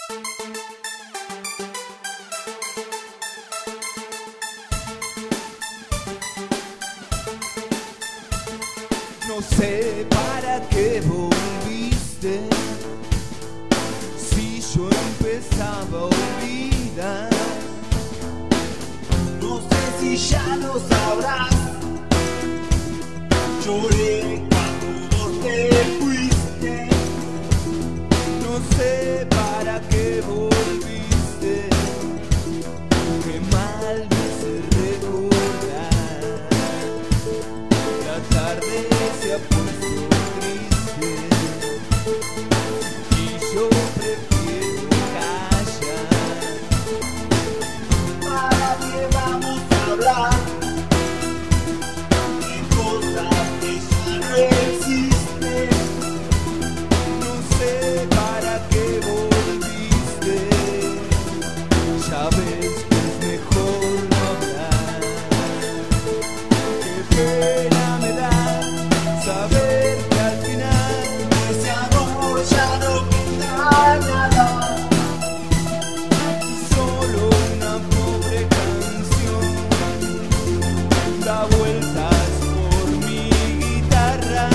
No sé para qué volviste, si yo empezaba a olvidar. No sé si ya lo sabrás. Lloré cuando vos te fuiste. No sé para qué volviste, qué mal me hace recordar. La tarde se ha puesto triste y yo prefiero callar. ¿Para qué vamos a hablar de cosas que ya no existen? No sé para qué volviste, ya ves que es mejor no hablar. Qué pena me da saber que al final De ese amor ya no queda nada. solo una pobre canción da vueltas por mi guitarra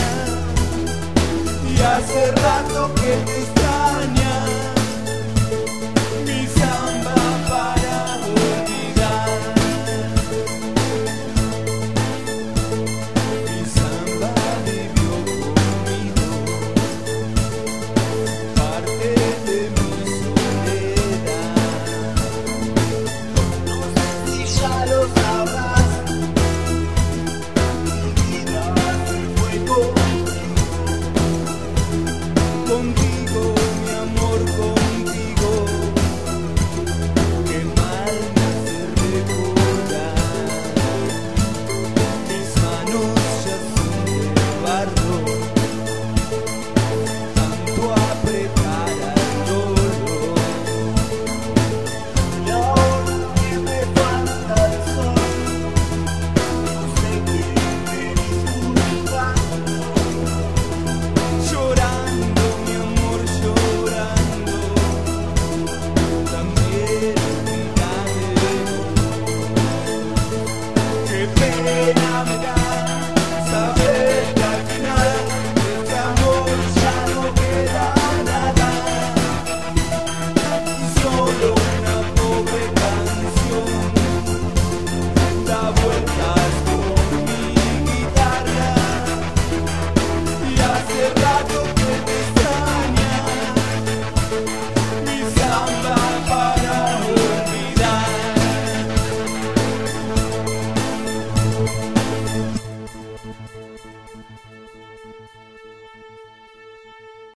y hace rato que te extraña mi samba para olvidar. Mi samba vivió conmigo parte de mi soledad. No sé si ya lo sabrás. Mi vida se fue Contigo, mi amor, contigo, qué mal me hace recordar. Mis manos ya son de barro, tanto apretar al dolor. y ahora que me falta el sol, no sé qué me disculpando. Llorando, mi amor, llorando, también olvidaré. Qué pena me da saber que al final de este amor ya no queda nada, solo una pobre canción da vueltas por mi guitarra y hace rato que te extraña mi samba para olvidar.